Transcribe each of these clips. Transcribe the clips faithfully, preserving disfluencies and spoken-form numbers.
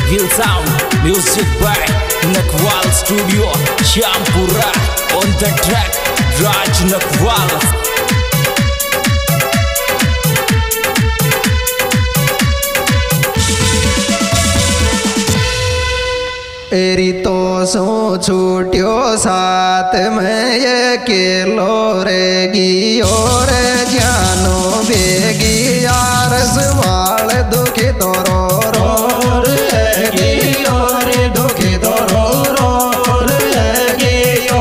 Real Sound, music by Nakwal Studio, Shampura. On the track, Raj Nakwal. एरी तो सो छूट्यो साथ में ये केलो रेगी और जानो बेगी यार सवाल दुखी तो रो रो रेगी और दुखी तो रो रो रेगी ओ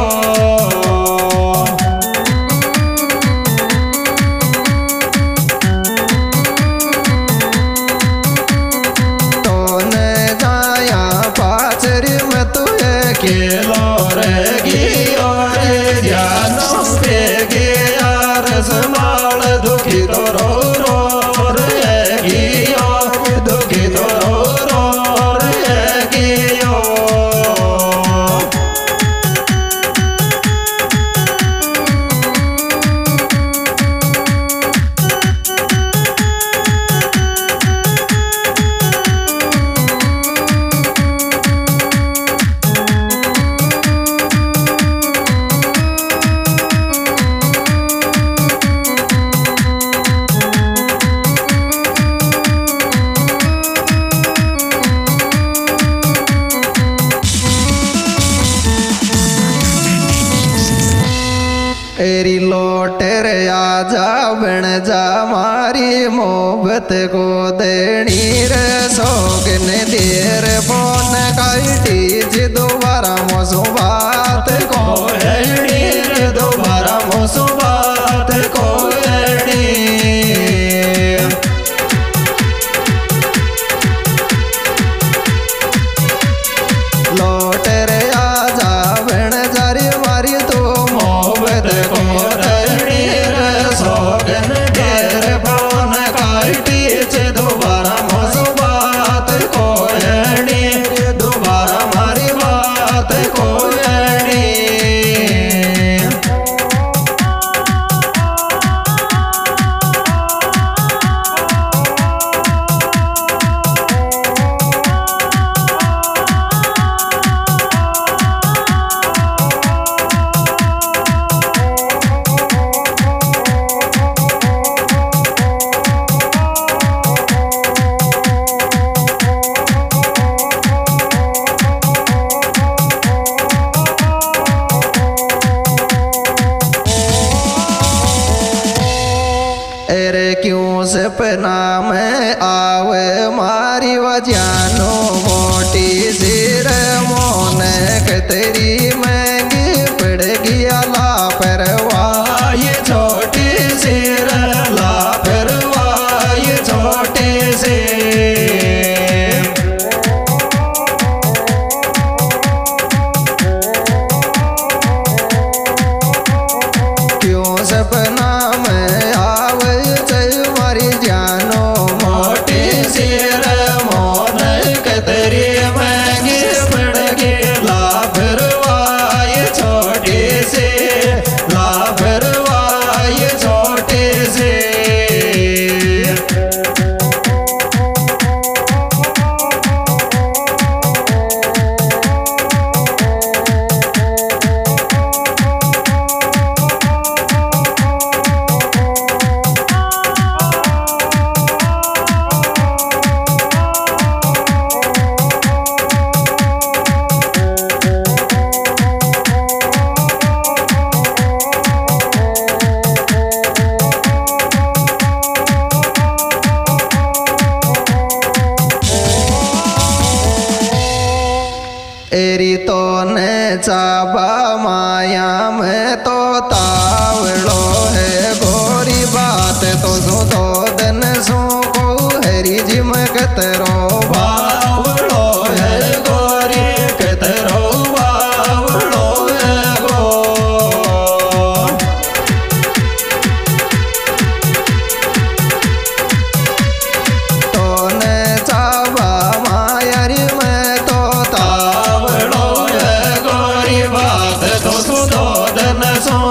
तो न जाया पाचर में तुझे केलो रेगी और जानो बेगी यार सवाल दुखी तो रो रो रेगी ओ दुखी तो रो रो रेगी ओ एरी लोटर आजा बन जा मारी मोहब्बत को देनी रे सोगन देर बोन काटी जी दोबारा मोसो बात को हेड़ी रे दोबारा मोसो बात को हेड़ी लोटर आजा बन जा रे मारी तो मोहब्बत को रड़ी रे सोगन देर बोन काटी चे दोबारा मोसो बात को हेड़ी दोबारा मारी बात को हेड़ी एरे क्यों सपना में आवे मारी वजानो मोटी सिर मोन के तेरी महंगी पड़ गया लापरवाह ये छोटी सिर लापरवाह ये छोटे से क्यों सपना में आवे मारी जानो मोटी सिर मोन कतरी महंगी पड़ गई लापरवाह ये छोटे से लापरवाह ये छोटे से एरी तो ने चाबा माया में तो तावड़ो है गोरी बात तो सो दो दिन सो को हरी जिम कतरो बावड़ो है गोरी कतरो बावड़ो है गो तो ने चाबा माया री में तो तावड़ो बात तो सो दो दिन सो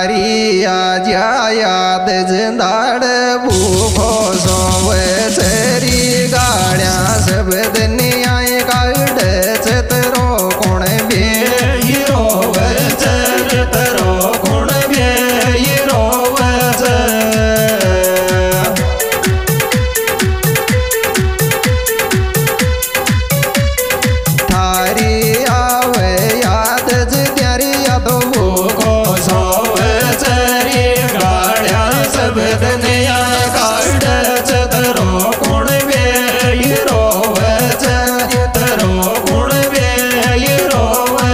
थारी आजा याद जिंदाड़ भूखो सोवे चेरी गाड़िया सब दुनिया काट चतरो कौन भी रोवे चतरो कौन भी रोवे थारी आवे याद जिद्यारी याद भूखो सोवे चेरी गाड़िया सब दुनिया काट चतरो कौन भी रोवे चतरो कौन भी रोवे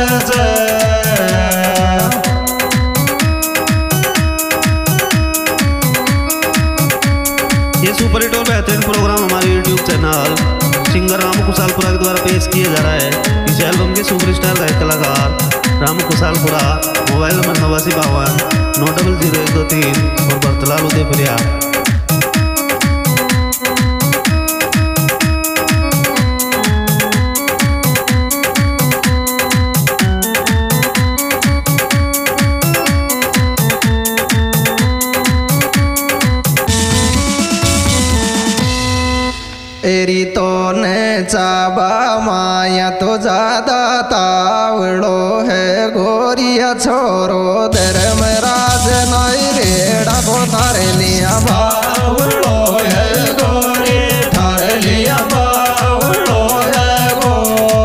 ये सुपर हिट और बेहतरीन प्रोग्राम हमारे YouTube channel singer Ramu Kushalpura के द्वारा पेश किया जा रहा है। इस एल्बम के सुपरस्टार गायक कलाकार रामू कुशालपुरा। मोबाइल नंबर नवासी बावन नौ डबल जीरो एक दो तीन और बर्तलाल उदयपुरिया। एरी तो ने चाबा माया तो ज्यादा तावड़ो है गोरिया छोरो धर्मराज नाई रेड़ा को थारे लिया बावड़ो है गोरी थारे लिया बावड़ो है गो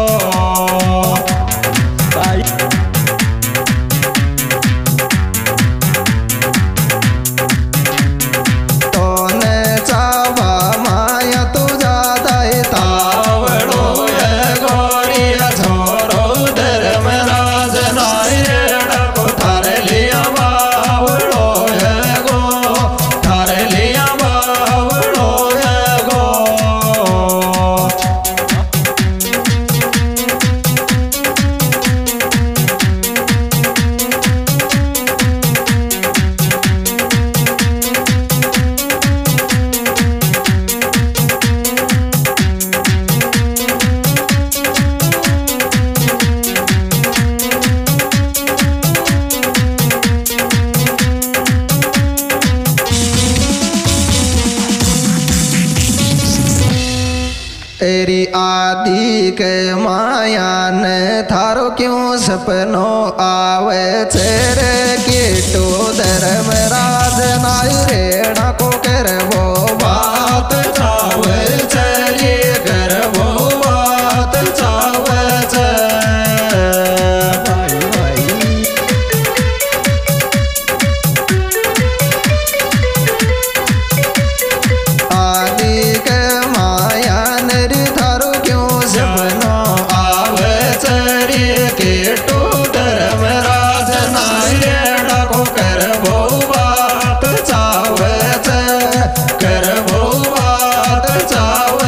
तो ने चाबा माया तो तावड़ो है गोरिया छोरो धर्मराज नाई रेड़ा को थारे लिया बावड़ो है गो थारे लिया बावड़ो है गो तेरी आदि के माया ने थारो क्यों सपनों आवे चेरे कीटो धर्मराज नाई रेड़ा को कर वो बात चावे चली कर वो बात चावे आदि के माया थारो क्यों सपनों आवे चरी कीटो धर्मराज नाई रेड़ा को कर वो बात चावे कर वो बात चावे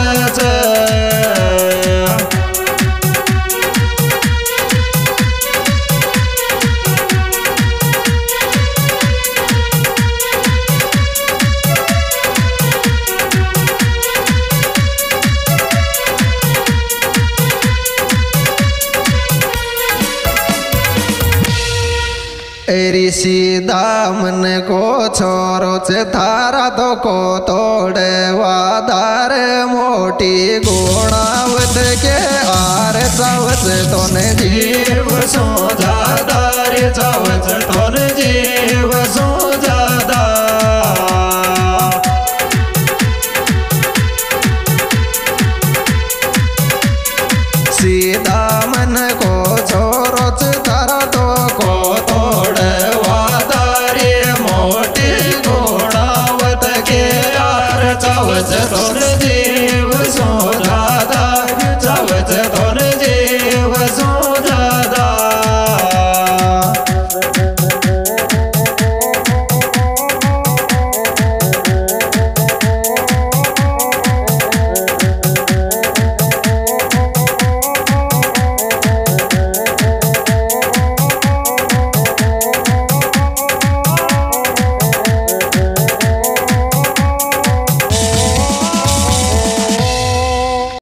सीधा मन को छोरो से थारा तो को तोड़े वादार मोटी गुणावत के आर चावत तोने जीव सो दादार चावत तोने जीव सो